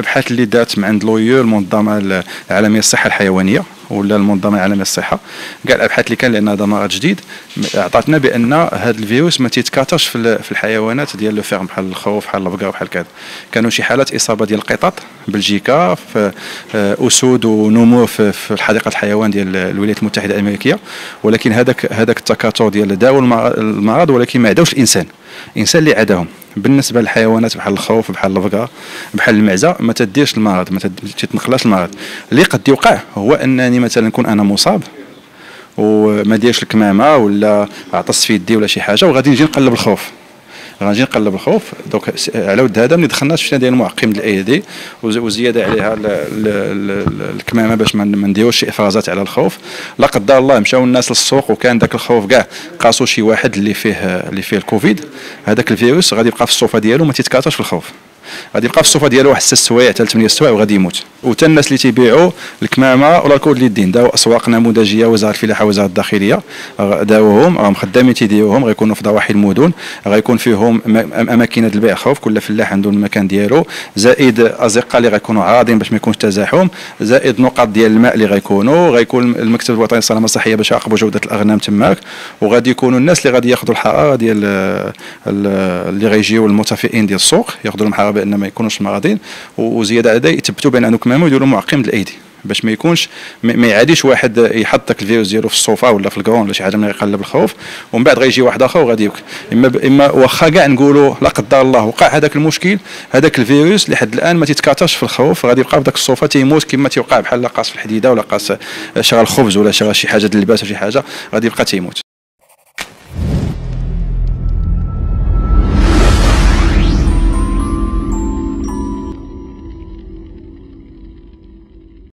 الابحاث اللي دارت من عند لويو المنظمه العالميه للصحه الحيوانيه ولا المنظمه العالميه للصحه، كاع الابحاث اللي كان، لان هذا مرض جديد، عطاتنا بان هذا الفيروس ما تيتكاثرش في الحيوانات ديال لو فيرم، بحال الخروف بحال البقر بحال كذا. كانوا شي حالات اصابه ديال القطط بلجيكا، في اسود ونمور في الحديقه الحيوان ديال الولايات المتحده الامريكيه، ولكن هذاك التكاثر ديال داو المرض، ولكن ما عداوش الانسان اللي عداهم. بالنسبه للحيوانات بحال الخروف بحال البقره بحال المعزه ما تديرش المرض، ما تتنقلاش المرض. اللي قد يوقع هو انني مثلا نكون انا مصاب وما ديرش الكمامه ولا عطس في يدي ولا شي حاجه، وغادي نجي نقلب الخروف، دوك على ود هذا ملي دخلنا شفنا ديال المعقم ديال الايدي وزياده عليها الكمامه باش ما نديروش شي افرازات على الخروف. لا قدر الله مشاو الناس للسوق وكان داك الخروف كاع قاسوا شي واحد اللي فيه الكوفيد، هذاك الفيروس غادي يبقى في الصوفه ديالو، ما تيتكاثرش في الخروف، غادي يبقى في الصوفه ديالو واحد 6 سوايع حتى 8 سوايع وغادي يموت. وتا الناس اللي تيبيعوا الكمامه ولا الكود اليدين داو اسواق نموذجيه، وزاره الفلاحه وزاره الداخليه داوهم، راهم خدامين تيديروهم، غيكونوا في ضواحي المدن، غيكون فيهم اماكن البيع خوف، كل فلاح عنده المكان ديالو، زائد ازقه اللي غيكونوا عارضين باش ما يكونش تزاحم، زائد نقاط ديال الماء اللي غيكون المكتب الوطني للسلامه الصحيه باش يراقبوا جوده الاغنام تماك، وغادي يكونوا الناس اللي غادي ياخذوا الحراره ديال اللي غيجيو المتفقين ديال السوق ياخذوا لهم حراره بان ما يكونوش مرضين، وزياده على ذلك يثبتوا بان عندهم كمامه ويديروا معقم الايدي باش ما يكونش ما يعاديش واحد يحط داك الفيروس ديالو في الصوفه ولا في الكرون ولا شي حاجه، من يقلب الخوف ومن بعد غيجي واحد اخر وغادي يوكل. اما واخا كاع نقولوا لا قدر الله وقع هذاك المشكل، هذاك الفيروس لحد الان ما تيتكاثرش في الخوف، غادي يبقى في داك الصوفه تيموت كما تيوقع بحال قاص في الحديده ولا قاص شرا الخبز ولا شرا شي حاجه ديال اللباس ولا شي حاجه، غادي يبقى تيموت.